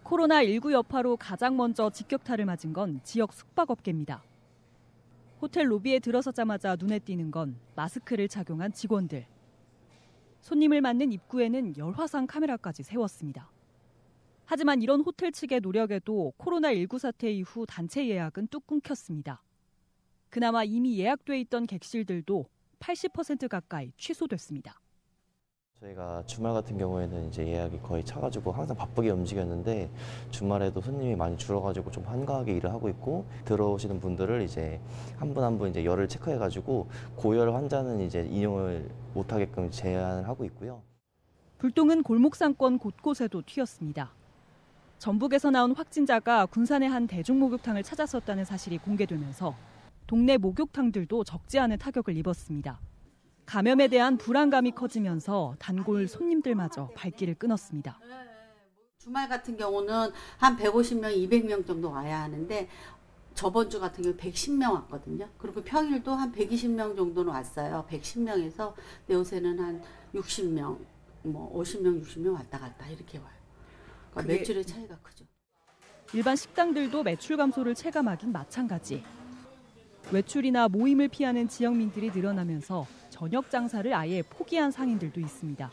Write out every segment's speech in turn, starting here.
코로나19 여파로 가장 먼저 직격탄을 맞은 건 지역 숙박업계입니다. 호텔 로비에 들어서자마자 눈에 띄는 건 마스크를 착용한 직원들. 손님을 맞는 입구에는 열화상 카메라까지 세웠습니다. 하지만 이런 호텔 측의 노력에도 코로나19 사태 이후 단체 예약은 뚝 끊겼습니다. 그나마 이미 예약돼 있던 객실들도 80% 가까이 취소됐습니다. 저희가 주말 같은 경우에는 이제 예약이 거의 차가지고 항상 바쁘게 움직였는데 주말에도 손님이 많이 줄어가지고 좀 한가하게 일을 하고 있고 들어오시는 분들을 이제 한 분 한 분 이제 열을 체크해가지고 고열 환자는 이제 이용을 못하게끔 제한을 하고 있고요. 불똥은 골목 상권 곳곳에도 튀었습니다. 전북에서 나온 확진자가 군산의 한 대중 목욕탕을 찾았었다는 사실이 공개되면서 동네 목욕탕들도 적지 않은 타격을 입었습니다. 감염에 대한 불안감이 커지면서 단골 손님들마저 발길을 끊었습니다. 주말 같은 경우는 한 150명, 200명 정도 와야 하는데 저번 주 같은 경우 110명 왔거든요. 그리고 평일도 한 120명 정도는 왔어요. 110명에서 요새는 한 60명, 50명, 60명 왔다 갔다 이렇게 와요. 그러니까 매출의 차이가 크죠. 일반 식당들도 매출 감소를 체감하긴 마찬가지. 외출이나 모임을 피하는 지역민들이 늘어나면서 저녁 장사를 아예 포기한 상인들도 있습니다.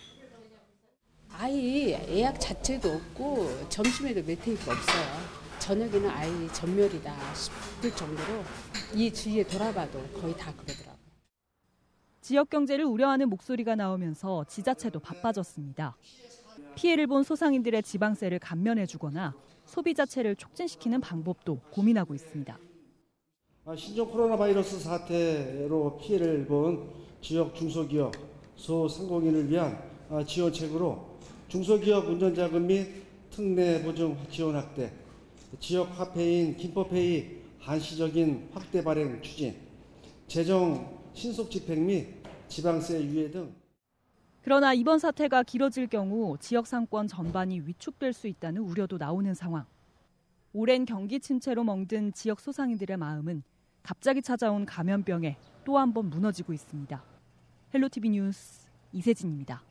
아예 예약 자체도 없고 점심에도 메테이크가 없어요. 저녁에는 아예 전멸이다 싶을 정도로 이 주위에 돌아봐도 거의 다 그러더라고요. 지역 경제를 우려하는 목소리가 나오면서 지자체도 바빠졌습니다. 피해를 본 소상인들의 지방세를 감면해주거나 소비 자체를 촉진시키는 방법도 고민하고 있습니다. 신종 코로나 바이러스 사태로 피해를 본 지역 중소기업, 소상공인을 위한 지원책으로 중소기업 운전자금 및 특례 보증 지원 확대, 지역 화폐인 김포페이 한시적인 확대 발행 추진, 재정 신속 집행 및 지방세 유예 등. 그러나 이번 사태가 길어질 경우 지역 상권 전반이 위축될 수 있다는 우려도 나오는 상황. 오랜 경기 침체로 멍든 지역 소상인들의 마음은 갑자기 찾아온 감염병에 또 한 번 무너지고 있습니다. 헬로티비 뉴스 이세진입니다.